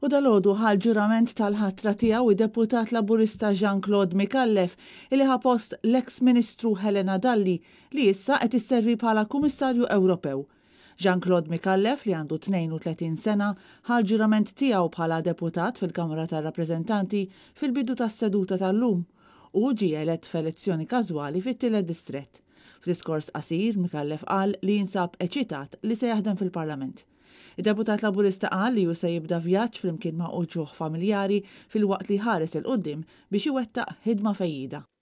U dalgħodu ħal ġurament tal-ħatra tiegħu id-deputat Laburista Jean-Claude Mikallef illi ħapost l-eks Ministru Helena Dalli li issa qed isservi bħala Kummissarju Ewropew. Jean-Claude Mikallef li għandu 32 sena ħal ġurament tiegħu bħala deputat fil-Kamra tar-Rappreżentanti fil-bidu tas-seduta tal-lum u ġie elett f'elezzjoni każwali fit-tielet distrett. F'diskors qasir Mikallef qal li jinsab eċitat li se jaħdem fil-Parlament. Id-deputat Laburista qal li hu se jibda vjaġġ flimkien ma' uġuħ familjari fil-waqt li ħares il-qudiem biex iwettaq ħidma fejjida.